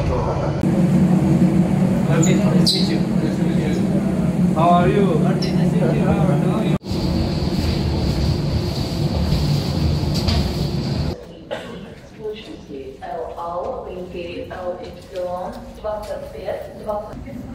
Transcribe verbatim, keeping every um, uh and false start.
Nice to meet you. Nice to meet you. How are you? Nice to meet you. How are you? L A, L Y, L Y, двадцать пять, двадцать пять.